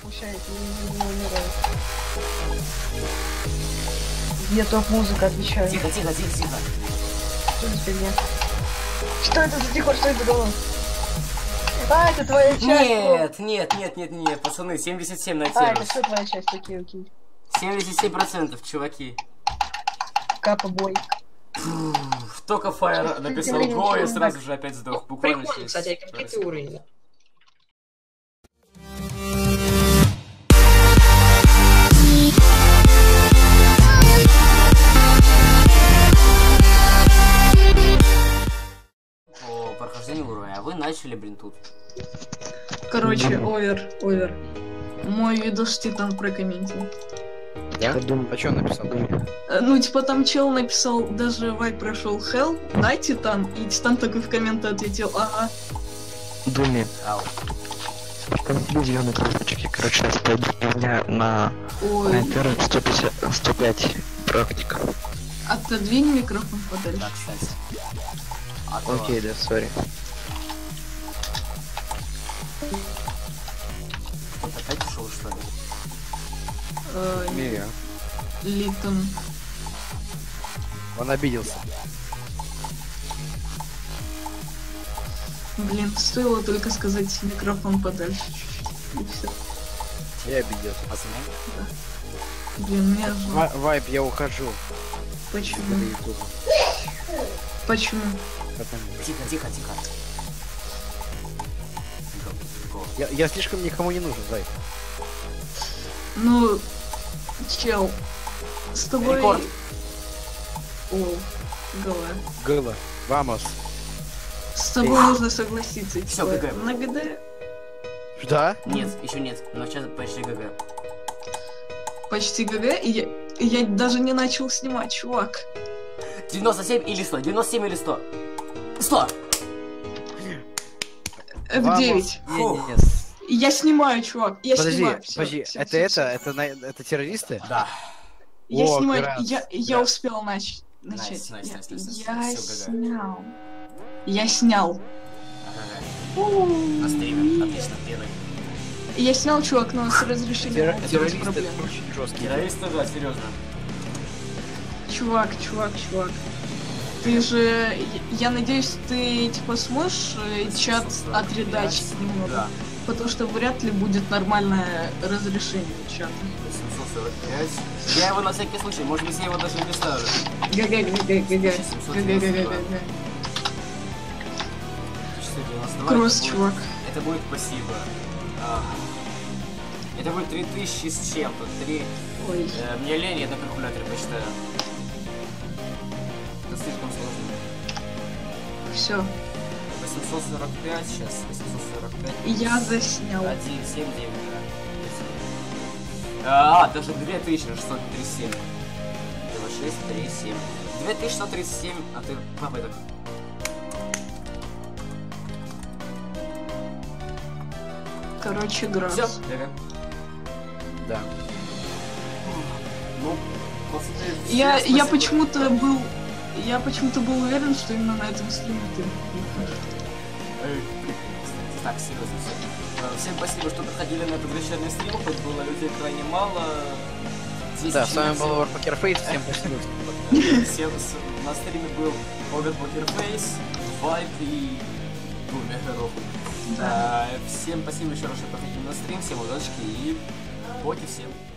смущает, не умирает. Где топ-музыка, отвечаю. Тихо. Что за фигня? Что это за тихо, что это было? А, это твоя часть. Нет, пацаны, 77 на А, террас. это все твоя часть, окей. 77%, чуваки. Капа-бой. Только Фаер написал го и сразу же опять сдох. Буквально Прикольно, через кстати, какой уровень. по прохождению уровня. А вы начали, блин, тут. Короче, овер. Мой видос Титан прокомментил. Я? А что он написал? Ну, типа, там чел написал, даже Вай прошел Hell, да, Титан? И Титан такой в комменты ответил, ага. Думи. Ау. Зеленые кружочки. Короче, у меня на Ой, Терра 105 практика. отодвинь микрофон подальше. Да, кстати. А то- Окей, да, сори. Кто-то опять ушел, что ли? Мия. Литон. Он обиделся. Блин, стоило только сказать микрофон подальше чуть-чуть. И все. Я обиделся. Пацаны? Блин, мне же... Вайп, я ухожу. Почему? Из Ютуба. Почему? Тихо. Го. Я слишком никому не нужен, Вайп. Ну, чел, с тобой... Рекорд. О, голова. Гыла. Вамос. С тобой нужно согласиться. Всё, типа, ГГ. на ГД Да? Нет, еще нет. Но сейчас почти ГГ. почти ГГ, и я даже не начал снимать, чувак. 97 или 100? 97 или 100? 100! F9. Не. Я снимаю, чувак. Я Подожди, снимаю. Всё, подожди. всё, Это всё, это террористы? Да. Я О, снимаю. град, Я град. успел начать. Найс. Я Всё, ГГ. снял. Я снял. На стриме. Отлично, первый. Я снял, чувак, но с разрешением могут быть Террористы проблемы. очень жесткие. Террористы, да, серьезно. Чувак. Ты же... Я надеюсь, ты, типа, сможешь чат отредачить немного? Да. Потому что вряд ли будет нормальное разрешение чата. 845. Я его на всякий случай, может быть, я его даже не ставлю. ГГ. 492. Кросс, Это будет- чувак. Это будет спасибо. Это будет 3000 с чем-то. Ой. Мне лень, я на калькуляторе посчитаю. Это слишком сложно. Все. 845, сейчас 845. Я заснял. 1, 7, 9, даже 2637. 6, 3, 7. 2137, а ты попыток. Короче, град. Все, Да. Ну, после... Я почему-то был... Я почему-то был уверен, что именно на этом стриме ты. Так, серьезно, все. Всем спасибо, что приходили на этот вечерний стрим, хоть было людей крайне мало. Здесь Да, очень с вами всем- был Warpoker Всем спасибо. Всем на стриме был Овер Покерфейс, Вайп и Мегаров. Да. Всем спасибо еще раз, что приходили на стрим, всем удачи и поки всем.